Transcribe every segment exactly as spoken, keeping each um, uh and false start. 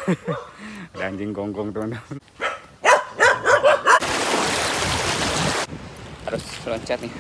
Ada anjing gonggong teman-teman. Harus loncat nih.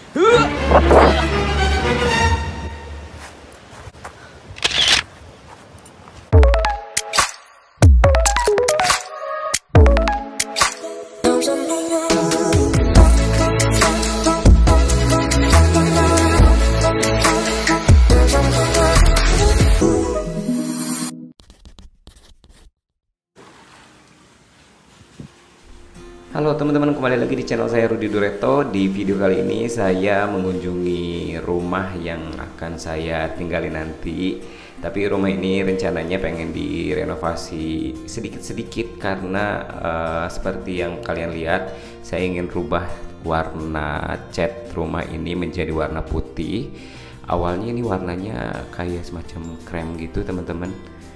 Halo teman-teman, kembali lagi di channel saya Rudi Dureto. Di video kali ini saya mengunjungi rumah yang akan saya tinggali nanti. Tapi rumah ini rencananya pengen direnovasi sedikit-sedikit karena uh, seperti yang kalian lihat, saya ingin rubah warna cat rumah ini menjadi warna putih. Awalnya ini warnanya kayak semacam krem gitu teman-teman.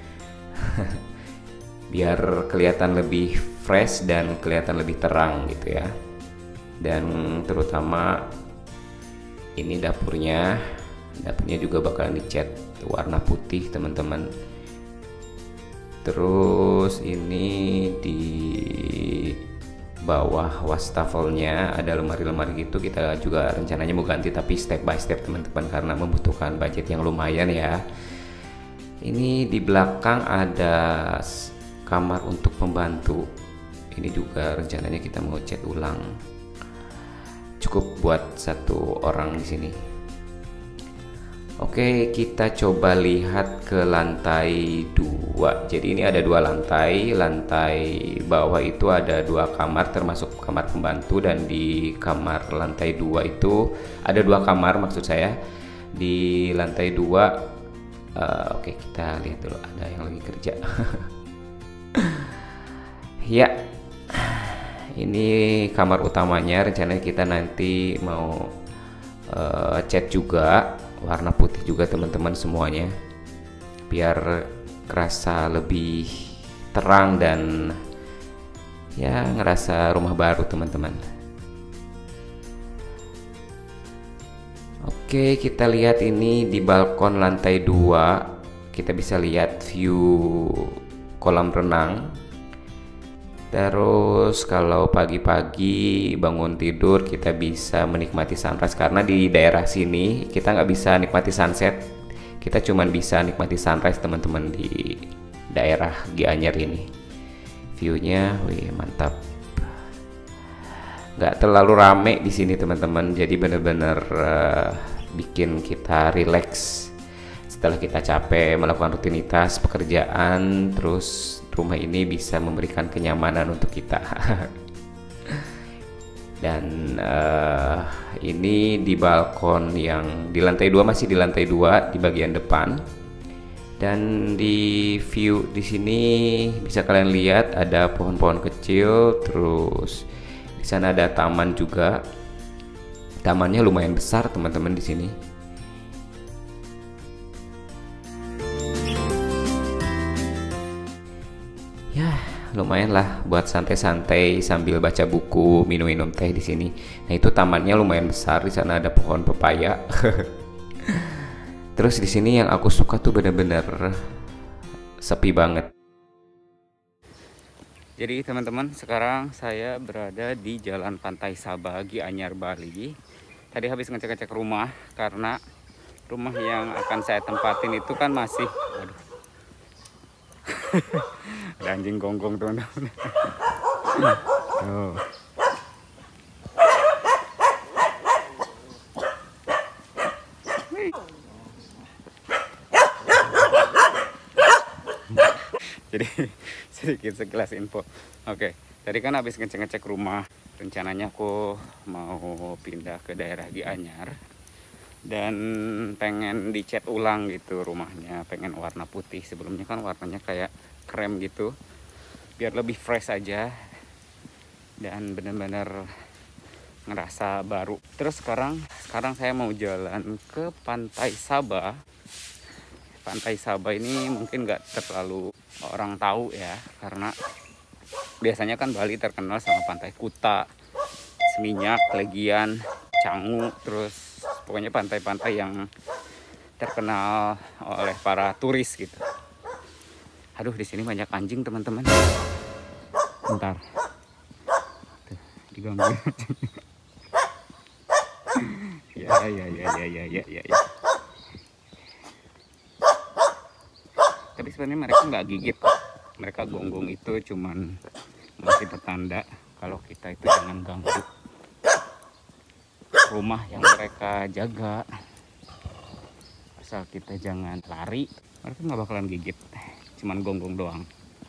Biar kelihatan lebih fresh dan kelihatan lebih terang gitu ya. Dan terutama ini dapurnya dapurnya juga bakalan dicat warna putih teman-teman. Terus ini di bawah wastafelnya ada lemari-lemari gitu, kita juga rencananya mau ganti tapi step by step teman-teman karena membutuhkan budget yang lumayan ya. Ini di belakang ada kamar untuk pembantu. Ini juga rencananya kita mau cat ulang. Cukup buat satu orang di sini. Oke, kita coba lihat ke lantai dua. Jadi ini ada dua lantai. Lantai bawah itu ada dua kamar termasuk kamar pembantu, dan di kamar lantai dua itu ada dua kamar maksud saya. Di lantai dua uh, oke, kita lihat dulu ada yang lagi kerja. Ya, ini kamar utamanya. Rencananya kita nanti mau uh, cat juga warna putih juga teman-teman semuanya, biar kerasa lebih terang dan ya ngerasa rumah baru teman-teman. Oke, kita lihat ini di balkon lantai dua, kita bisa lihat view kolam renang. Terus kalau pagi-pagi bangun tidur kita bisa menikmati sunrise, karena di daerah sini kita nggak bisa nikmati sunset, kita cuman bisa nikmati sunrise teman-teman di daerah Gianyar ini. Viewnya, wih mantap. Nggak terlalu rame di sini teman-teman, jadi bener-bener uh, bikin kita relax setelah kita capek melakukan rutinitas pekerjaan. Terus rumah ini bisa memberikan kenyamanan untuk kita. Dan uh, ini di balkon yang di lantai dua, masih di lantai dua di bagian depan. Dan di view di sini bisa kalian lihat ada pohon-pohon kecil, terus di sana ada taman juga. Tamannya lumayan besar teman-teman di sini. Ya, lumayan lah buat santai-santai sambil baca buku, minum-minum teh di sini. Nah, itu tamannya lumayan besar, di sana ada pohon pepaya. Terus di sini yang aku suka tuh bener-bener sepi banget. Jadi teman-teman, sekarang saya berada di Jalan Pantai Sabah, Gianyar, Bali. Tadi habis ngecek-ngecek rumah karena rumah yang akan saya tempatin itu kan masih, aduh. Ada anjing gonggong teman-teman. Oh. Jadi sedikit sekilas info. Oke, tadi kan habis ngecek-ngecek rumah. Rencananya aku mau pindah ke daerah Gianyar dan pengen dicat ulang gitu rumahnya, pengen warna putih. Sebelumnya kan warnanya kayak krem gitu, biar lebih fresh aja dan bener-bener ngerasa baru. Terus sekarang sekarang saya mau jalan ke Pantai Sabah. Pantai Sabah ini mungkin nggak terlalu orang tahu ya, karena biasanya kan Bali terkenal sama Pantai Kuta, Seminyak, Legian, Canggu, terus pokoknya pantai-pantai yang terkenal oleh para turis gitu. Aduh, di sini banyak anjing teman-teman. Bentar. Tuh, diganggu. Ya, ya, ya, ya, ya, ya, ya, ya. Tapi sebenarnya mereka nggak gigit. Mereka gonggong itu cuman masih pertanda kalau kita itu jangan ganggu rumah yang mereka jaga. Asal kita jangan lari, mereka nggak bakalan gigit. Cuman gonggong doang.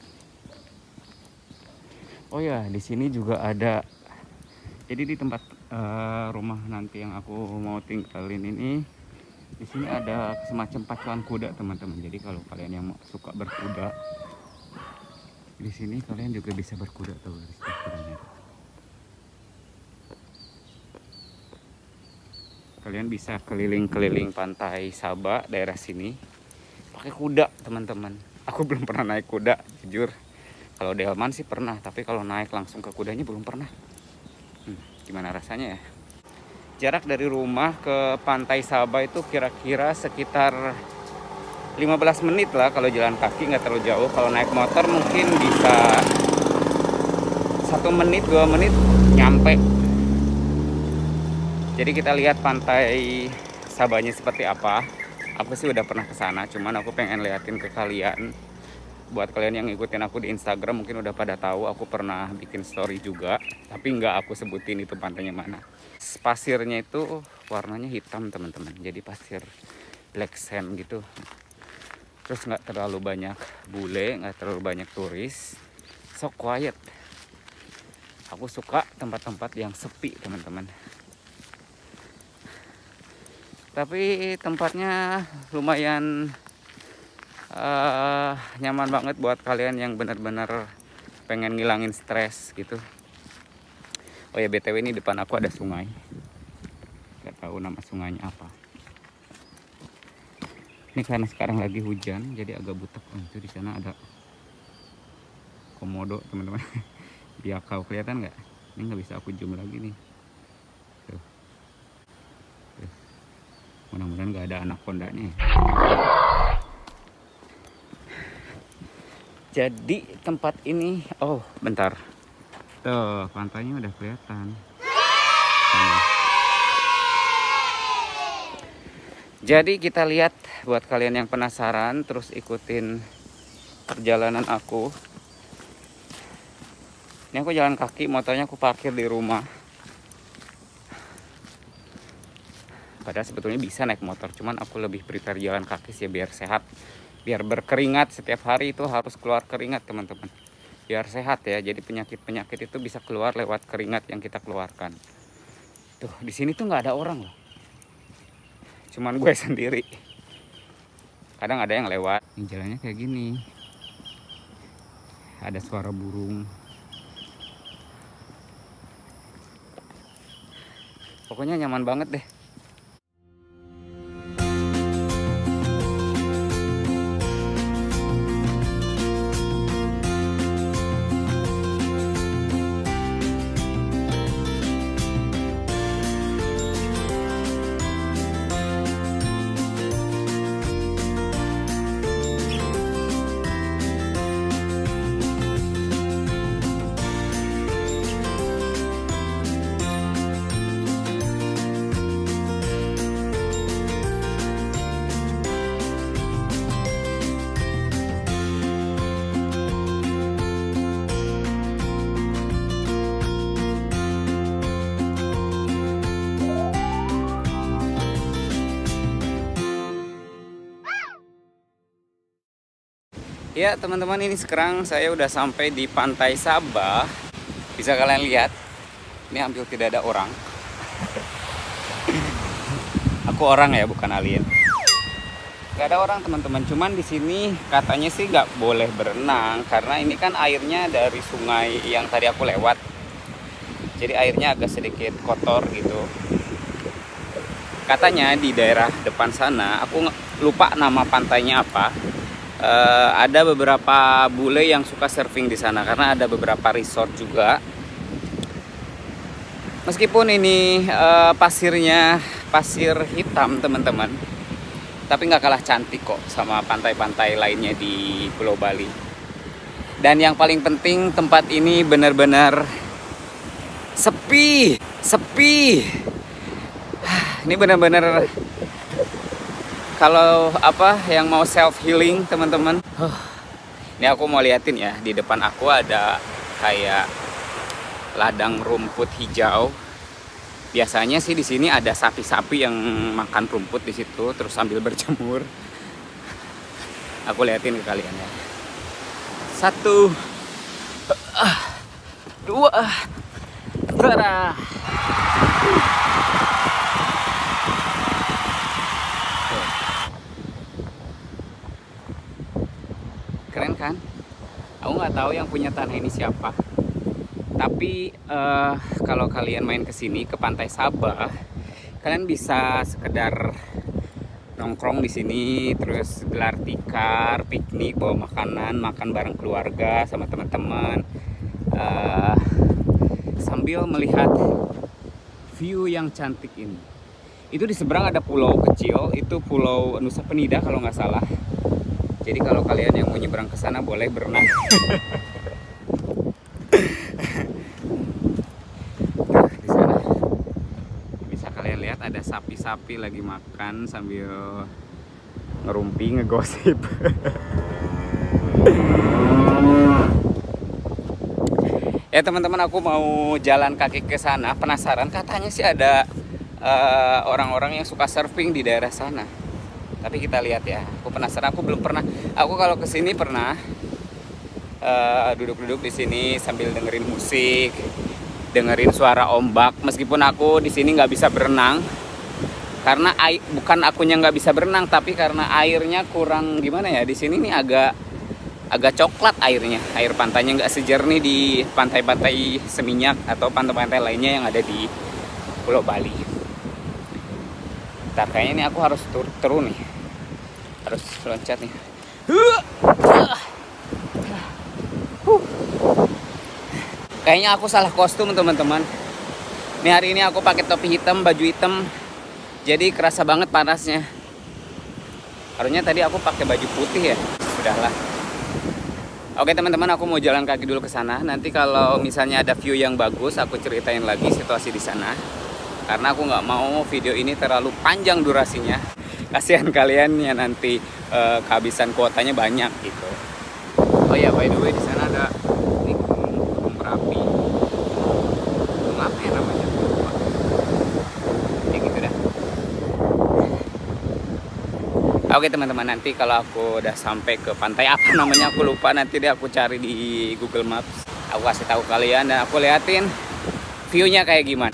Oh ya, di sini juga ada. Jadi di tempat uh, rumah nanti yang aku mau tinggalin ini, di sini ada semacam pacuan kuda teman-teman. Jadi kalau kalian yang suka berkuda, di sini kalian juga bisa berkuda tuh. Di situ kudanya. Kalian bisa keliling-keliling pantai Sabah daerah sini pakai kuda teman-teman. Aku belum pernah naik kuda, jujur. Kalau delman sih pernah, tapi kalau naik langsung ke kudanya belum pernah. Hmm, gimana rasanya ya? Jarak dari rumah ke pantai Sabah itu kira-kira sekitar lima belas menit lah kalau jalan kaki, nggak terlalu jauh. Kalau naik motor mungkin bisa satu menit, dua menit nyampe. Jadi kita lihat pantai Sabahnya seperti apa. Aku sih udah pernah ke sana, cuman aku pengen liatin ke kalian. Buat kalian yang ngikutin aku di Instagram mungkin udah pada tahu aku pernah bikin story juga, tapi nggak aku sebutin itu pantainya mana. Pasirnya itu warnanya hitam teman-teman, jadi pasir black sand gitu. Terus nggak terlalu banyak bule, nggak terlalu banyak turis, so quiet. Aku suka tempat-tempat yang sepi teman-teman. Tapi tempatnya lumayan uh, nyaman banget buat kalian yang benar-benar pengen ngilangin stres gitu. Oh ya, B T W ini depan aku ada sungai. Gak tahu nama sungainya apa. Ini karena sekarang lagi hujan jadi agak butek. Oh, itu di sana ada komodo teman-teman. Dia kau kelihatan nggak? Ini nggak bisa aku zoom lagi nih. Tuh. Tuh. Mudah-mudahan nggak ada anakondanya. Jadi tempat ini, oh bentar, tuh pantainya udah kelihatan. Nah. Jadi kita lihat buat kalian yang penasaran, terus ikutin perjalanan aku. Ini aku jalan kaki, motornya aku parkir di rumah. Padahal sebetulnya bisa naik motor, cuman aku lebih prefer jalan kaki sih biar sehat. Biar berkeringat setiap hari itu harus keluar keringat teman-teman. Biar sehat ya, jadi penyakit-penyakit itu bisa keluar lewat keringat yang kita keluarkan. Tuh, di sini tuh nggak ada orang loh. Cuman gue sendiri. Kadang ada yang lewat. Ini jalannya kayak gini. Ada suara burung. Pokoknya nyaman banget deh. Ya teman-teman, ini sekarang saya udah sampai di pantai Sabah. Bisa kalian lihat, ini hampir tidak ada orang. Aku orang ya, bukan alien. Gak ada orang teman-teman, cuman di sini katanya sih gak boleh berenang karena ini kan airnya dari sungai yang tadi aku lewat. Jadi airnya agak sedikit kotor gitu. Katanya di daerah depan sana, aku lupa nama pantainya apa. Uh, ada beberapa bule yang suka surfing di sana karena ada beberapa resort juga. Meskipun ini uh, pasirnya pasir hitam teman-teman, tapi nggak kalah cantik kok sama pantai-pantai lainnya di Pulau Bali. Dan yang paling penting, tempat ini benar-benar sepi, sepi. Ini benar-benar kalau apa yang mau self healing teman-teman. Ini aku mau liatin ya, di depan aku ada kayak ladang rumput hijau. Biasanya sih di sini ada sapi-sapi yang makan rumput di situ terus sambil berjemur. Aku liatin ke kalian ya. Satu, dua, tiga. Keren kan? Aku nggak tahu yang punya tanah ini siapa. Tapi uh, kalau kalian main ke sini ke Pantai Sabah, kalian bisa sekedar nongkrong di sini, terus gelar tikar, piknik, bawa makanan, makan bareng keluarga sama teman-teman, uh, sambil melihat view yang cantik ini. Itu di seberang ada pulau kecil, itu Pulau Nusa Penida kalau nggak salah. Jadi kalau kalian yang mau nyebrang ke sana boleh berenang. Nah, di sana bisa kalian lihat ada sapi-sapi lagi makan sambil ngerumpi, ngegosip. Ya teman-teman, aku mau jalan kaki ke sana. Penasaran, katanya sih ada orang-orang uh, yang suka surfing di daerah sana. Tapi kita lihat ya. Aku penasaran. Aku belum pernah. Aku kalau kesini pernah duduk-duduk uh, di sini sambil dengerin musik, dengerin suara ombak. Meskipun aku di sini nggak bisa berenang, karena air, bukan akunya nggak bisa berenang, tapi karena airnya kurang gimana ya. Di sini nih agak agak coklat airnya. Air pantainya nggak sejernih di pantai-pantai Seminyak atau pantai-pantai lainnya yang ada di Pulau Bali. Ntar kayaknya ini aku harus tur turun nih, harus loncat nih. Kayaknya aku salah kostum teman-teman. Ini hari ini aku pakai topi hitam, baju hitam, jadi kerasa banget panasnya. Harusnya tadi aku pakai baju putih ya. Sudahlah. Oke teman-teman, aku mau jalan kaki dulu ke sana. Nanti kalau misalnya ada view yang bagus, aku ceritain lagi situasi di sana. Karena aku nggak mau video ini terlalu panjang durasinya. Kasihan kalian ya nanti uh, kehabisan kuotanya banyak gitu. Oh ya, by the way, di sana ada ini gunung, gunung Merapi. Gunung apa ya namanya? Ya gitu dah. Oke teman-teman, nanti kalau aku udah sampai ke pantai apa namanya aku lupa, nanti deh aku cari di Google Maps. Aku kasih tahu kalian dan aku liatin view-nya kayak gimana.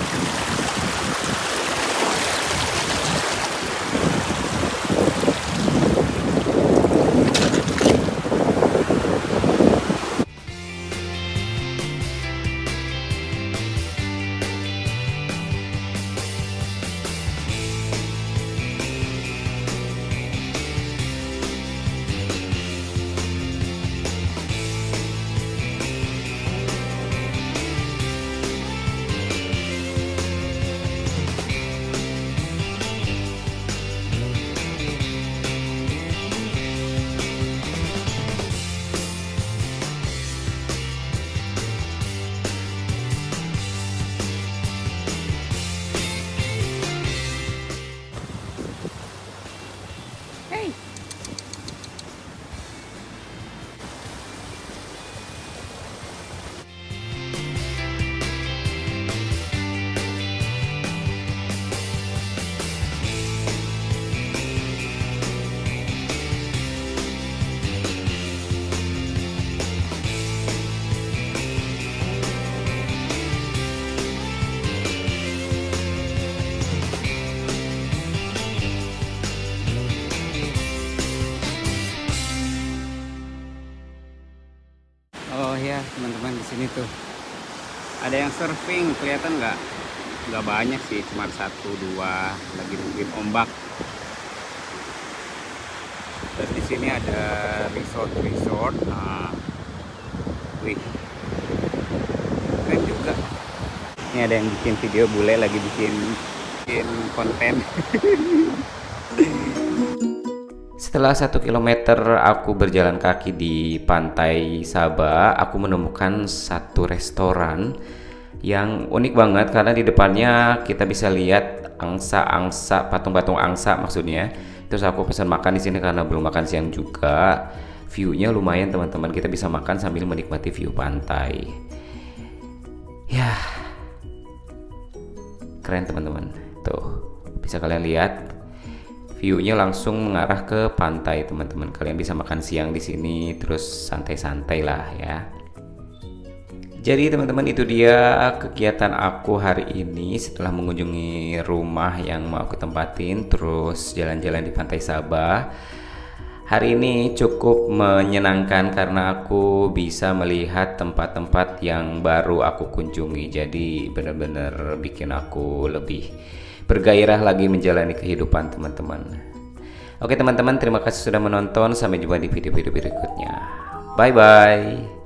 Ya teman-teman, di sini tuh ada yang surfing, kelihatan nggak? Nggak banyak sih, cuma satu dua lagi nungguin ombak. Terus di sini ada resort resort. Nah, wih, keren juga. Ini ada yang bikin video bule lagi bikin bikin konten. setelah satu kilometer aku berjalan kaki di Pantai Sabah, aku menemukan satu restoran yang unik banget karena di depannya kita bisa lihat angsa-angsa, patung-patung angsa maksudnya. Terus aku pesan makan di sini karena belum makan siang juga. View-nya lumayan teman-teman, kita bisa makan sambil menikmati view pantai. Ya, keren teman-teman. Tuh, bisa kalian lihat. View-nya langsung mengarah ke pantai teman-teman. Kalian bisa makan siang di sini, terus santai-santai lah ya. Jadi teman-teman, itu dia kegiatan aku hari ini setelah mengunjungi rumah yang mau aku tempatin, terus jalan-jalan di Pantai Sabah. Hari ini cukup menyenangkan karena aku bisa melihat tempat-tempat yang baru aku kunjungi. Jadi benar-benar bikin aku lebih bergairah lagi menjalani kehidupan teman-teman. Oke teman-teman, terima kasih sudah menonton. Sampai jumpa di video-video berikutnya. Bye bye.